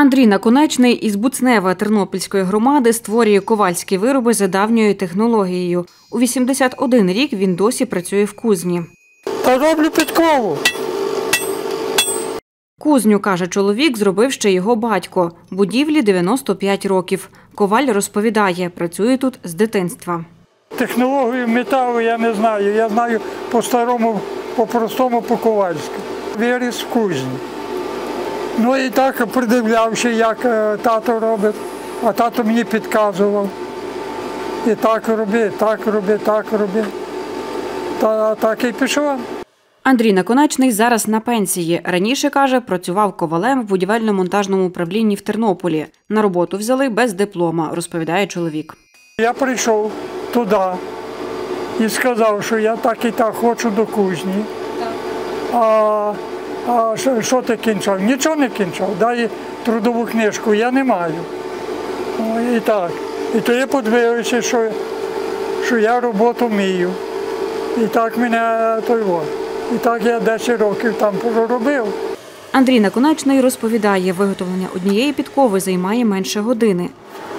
Андрій Наконечний із Буцнева Тернопільської громади створює ковальські вироби за давньою технологією. У 81 рік він досі працює в кузні. Та роблю підкову. Кузню, каже чоловік, зробив ще його батько. Будівлі 95 років. Коваль розповідає, працює тут з дитинства. Технологію металу я не знаю. Я знаю по-старому, по-простому, по-ковальськи. Виріс в кузні. Ну і так придивлявся, як тато робить, а тато мені підказував. І так роби, так роби, так роби. Та так і пішов. Андрій Наконечний зараз на пенсії. Раніше, каже, працював ковалем в будівельно-монтажному управлінні в Тернополі. На роботу взяли без диплома, розповідає чоловік. Я прийшов туди і сказав, що я так і так хочу до кузні. А що ти кінчав? Нічого не кінчав. Дай трудову книжку, я не маю. І так. І то я подивився, що я роботу вмію. І так мене І так я 10 років там проробив. Андрій Наконечний розповідає, виготовлення однієї підкови займає менше години.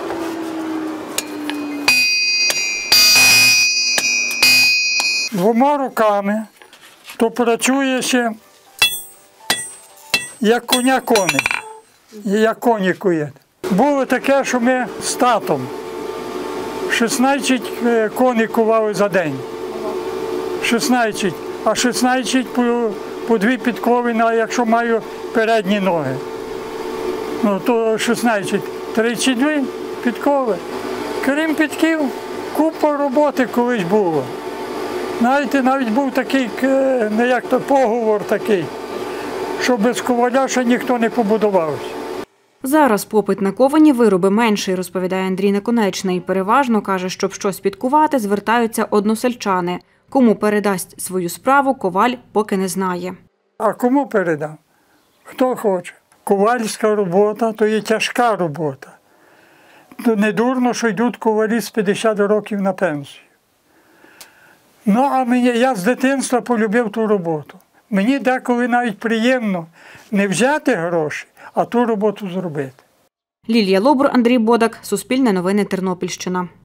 Двома руками то працюєш, як коня коник, як коні кує. Було таке, що ми з татом 16 коней кували за день. 16. А 16 по 2 підкови, якщо маю передні ноги. Ну, то 16, 32 підкови. Крім підків, купа роботи колись було. Знаєте, навіть був такий, не як то, поговор такий, що без коваля ще ніхто не побудувався. Зараз попит на ковані вироби менший, розповідає Андрій Наконечний. Переважно, каже, щоб щось підкувати, звертаються односельчани. Кому передасть свою справу, коваль поки не знає. А кому передав? Хто хоче. Ковальська робота – то є тяжка робота. То не дурно, що йдуть ковалі з 50 років на пенсію. Ну, а я з дитинства полюбив ту роботу. Мені деколи навіть приємно не взяти гроші, а ту роботу зробити. Лілія Лобур, Андрій Бодак, Суспільне новини, Тернопільщина.